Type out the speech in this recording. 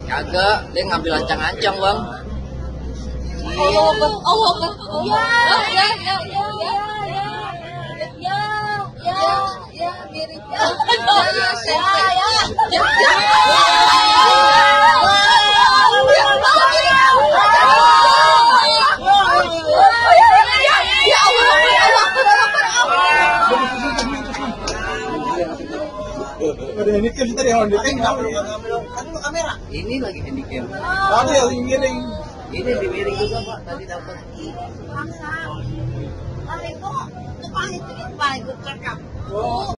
Kagak, dia ngambil ancang-ancang bang. Allah mirip Ada handicap sih tadi, handicap Kamera. Ini lagi handicap. ada yang miring. Ini di miring juga pak, tadi dapat. Paling kok, paling itu paling gue cakap.